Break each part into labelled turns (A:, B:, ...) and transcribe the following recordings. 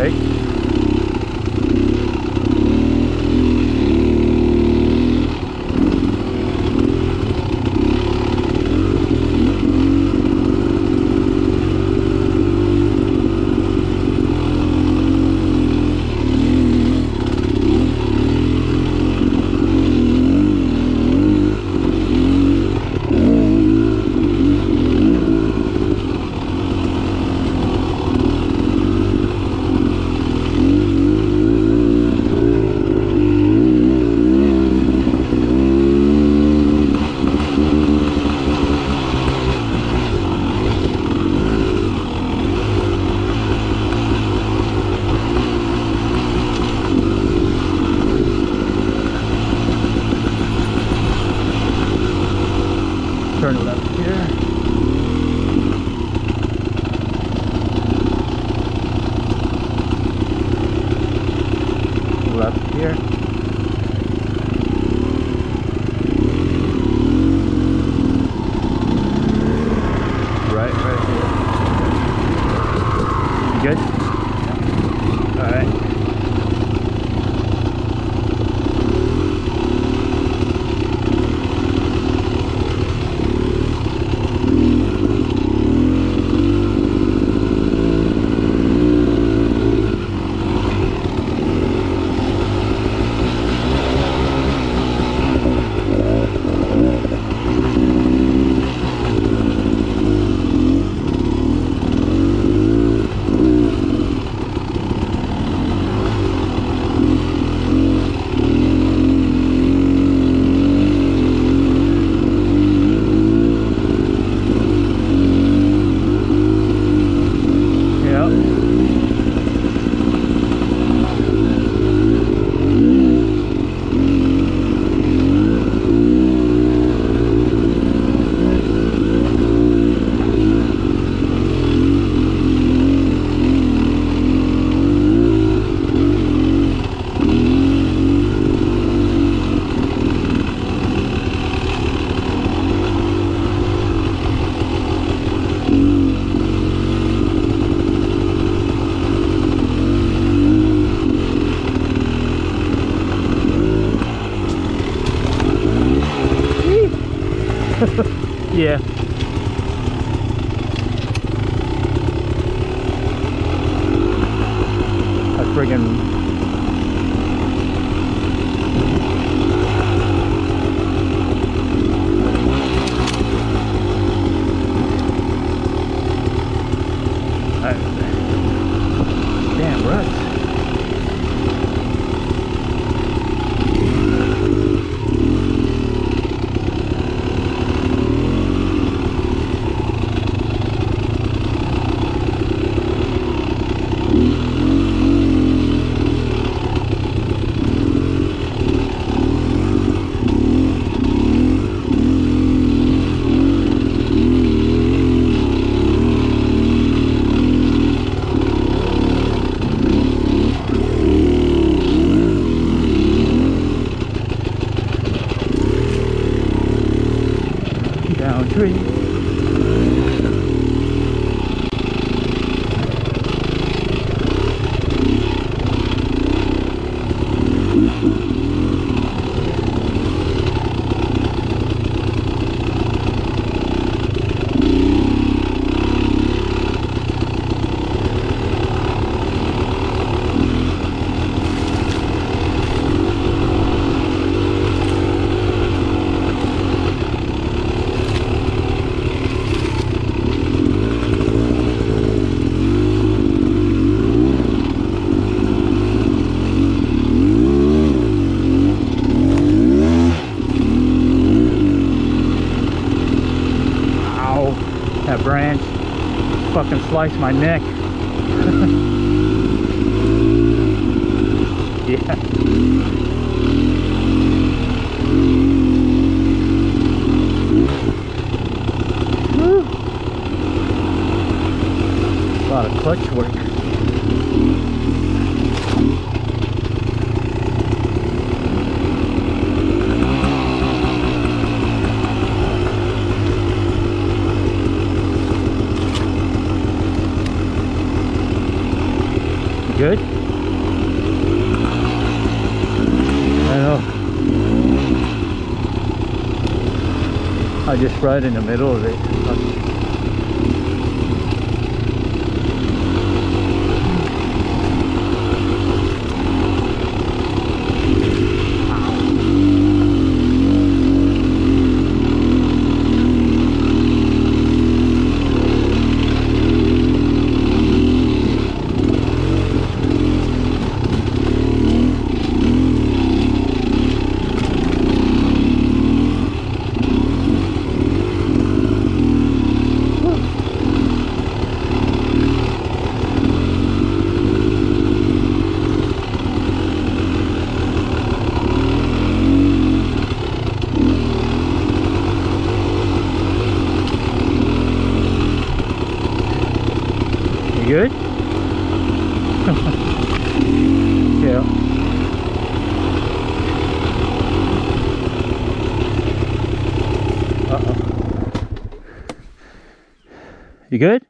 A: right? Turn left here. Left here. Right here. You good? All right. Yeah. I friggin' damn ruts. Down tree. That branch fucking sliced my neck. Yeah. Woo. A lot of clutch work. Good? I know. I just right in the middle of it. Good? Yeah. Uh-oh. You good?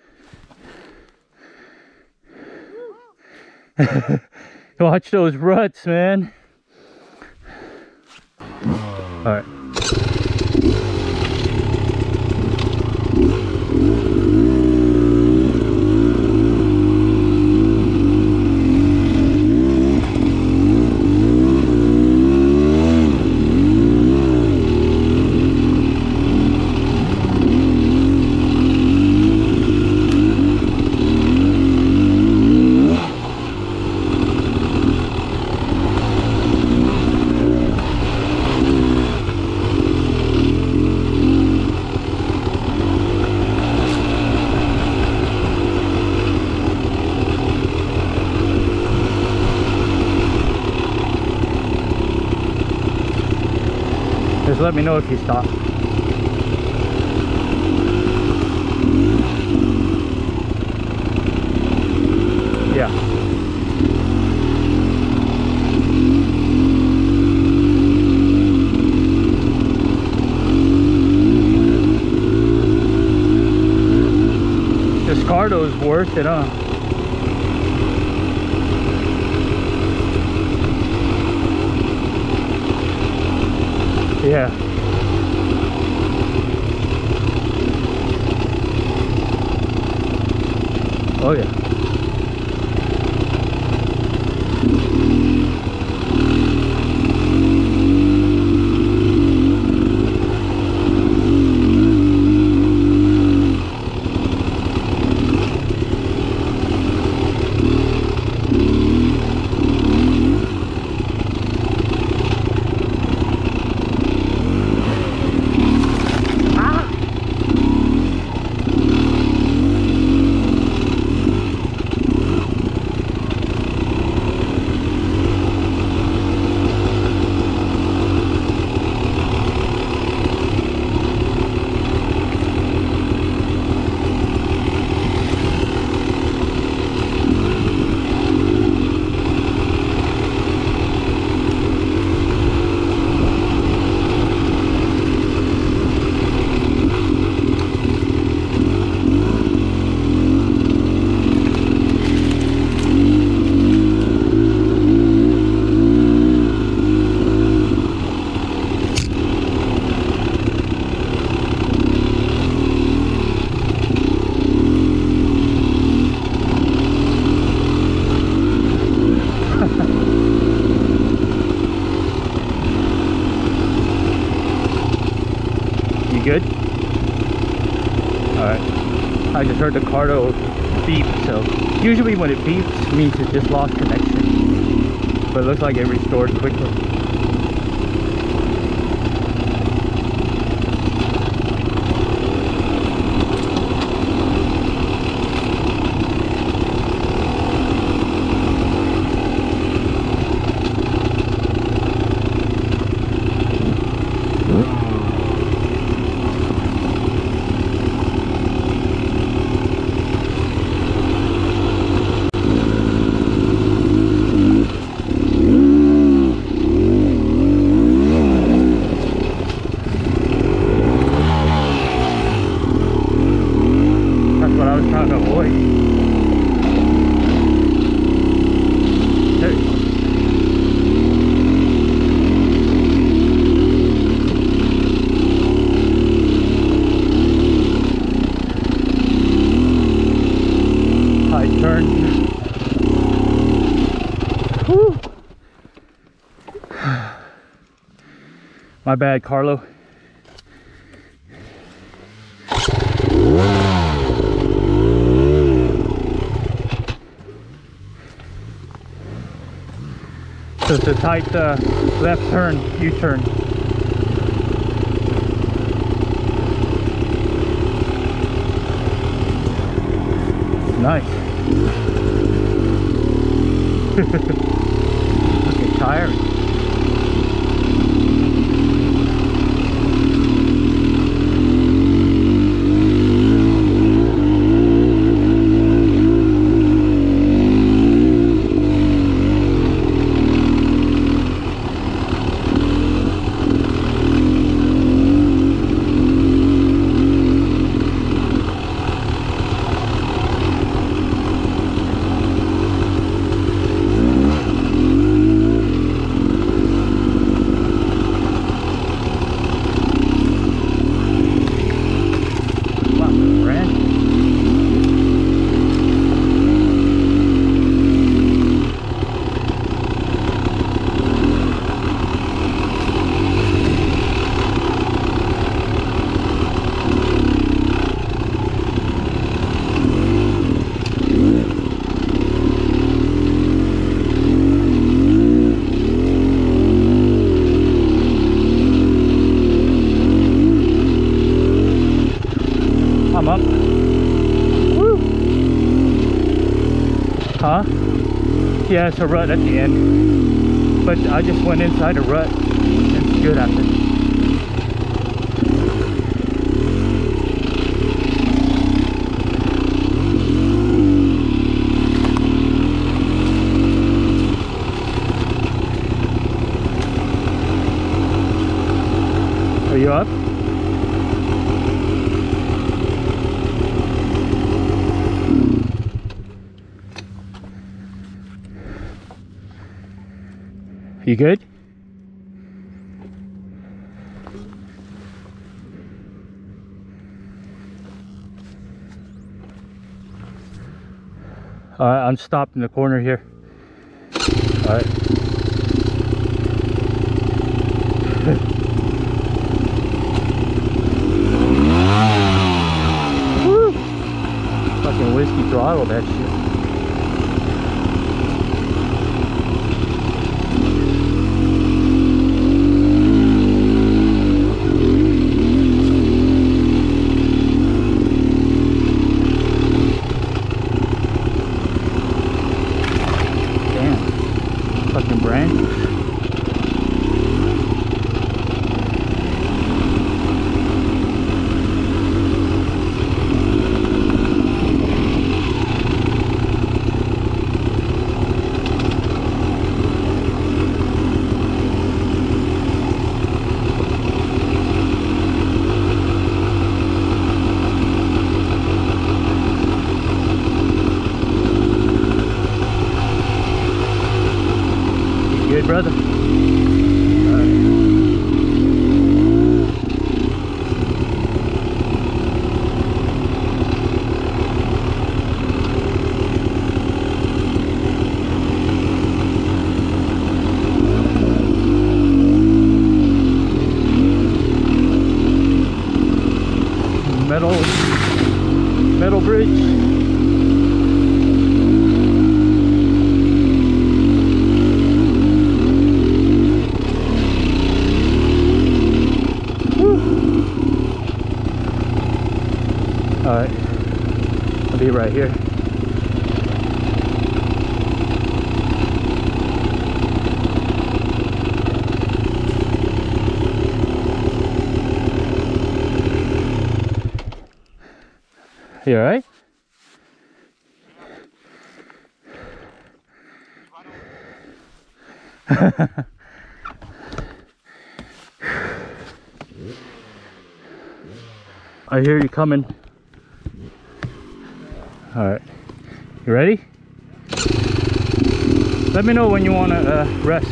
A: Watch those ruts, man. All right. Just let me know if you stop. Yeah. This Cardo's worth it, huh? Yeah. Oh yeah. You good? Alright. I just heard the Cardo beep, so usually when it beeps means it just lost connection. But it looks like it restored quickly. My bad, Carlo. So it's a tight left turn, U-turn. Nice. Fucking tired. I'm up. Woo! Huh? Yeah, it's a rut at the end. But I just went inside a rut. It's good after. Are you up? You good? Alright, I'm stopped in the corner here. Alright. Woo! Fucking whiskey throttle that shit. Fucking brand. Good, brother. Metal bridge. Alright, I'll be right here. You alright? I hear you coming. Alright, you ready? Let me know when you want to rest.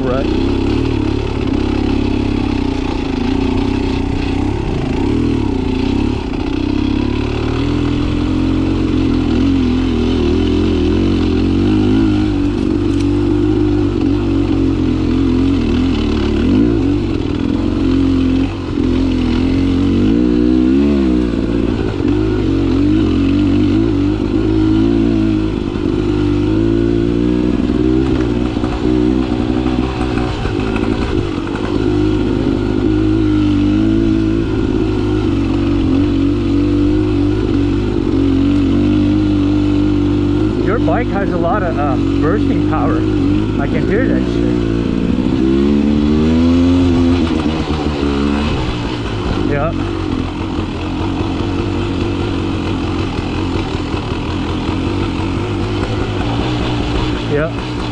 A: rut. Bike has a lot of bursting power. I can hear that shit. Yeah. Yeah.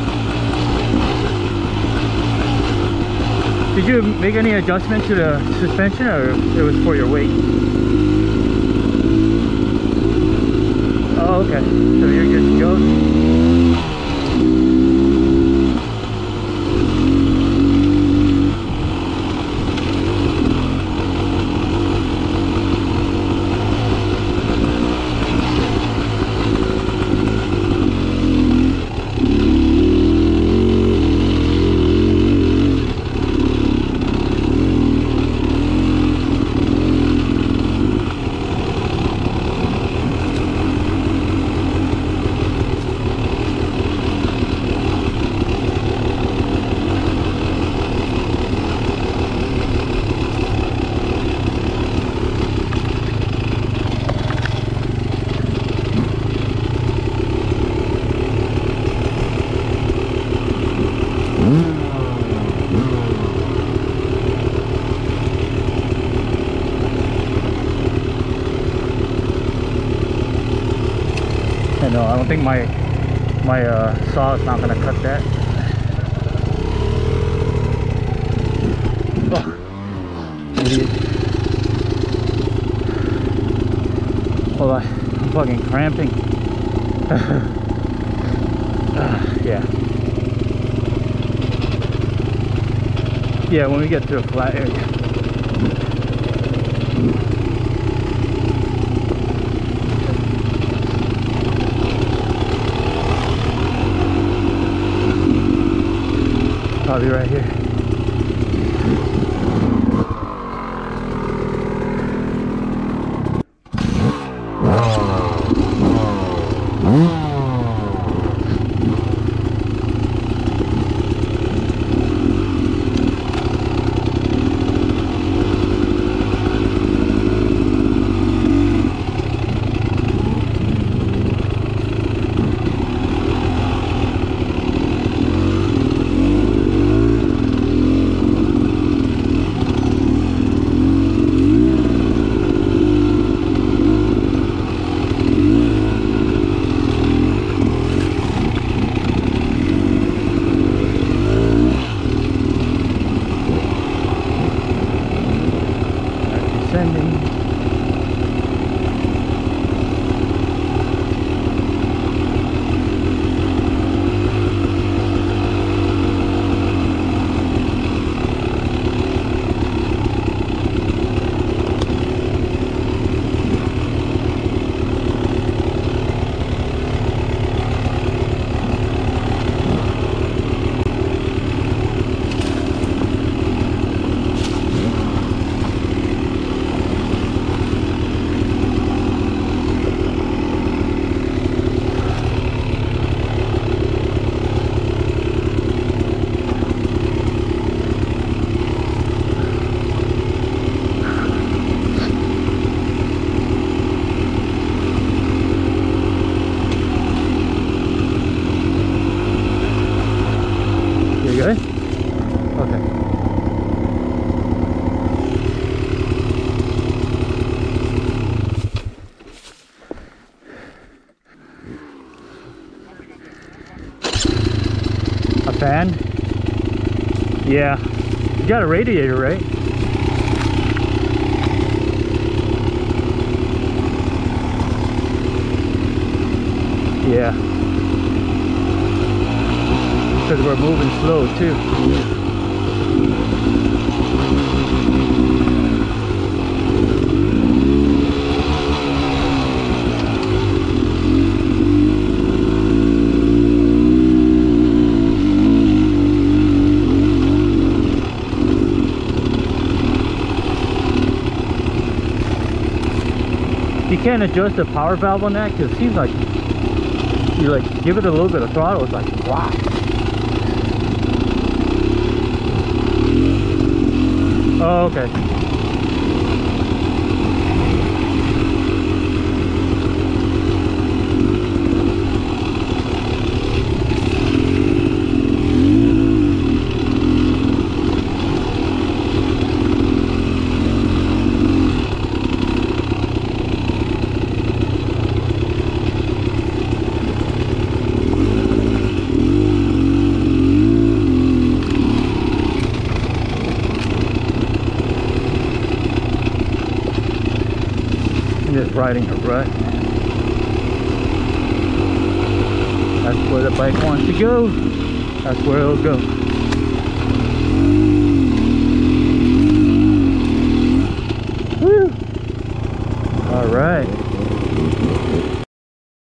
A: Did you make any adjustment to the suspension, or it was for your weight? Oh, okay. So you're good to go. No, I don't think my saw is not gonna cut that. Oh, idiot. Hold on, I'm fucking cramping. Yeah. Yeah, when we get to a flat area. Probably right here. Good? Okay. A fan? Yeah. You got a radiator, right? Yeah. Because we're moving slow too. You can't adjust the power valve on that because it seems like you like give it a little bit of throttle, it's like wow. Oh, okay. Just riding a rut. That's where the bike wants to go. That's where it'll go. Woo! All right.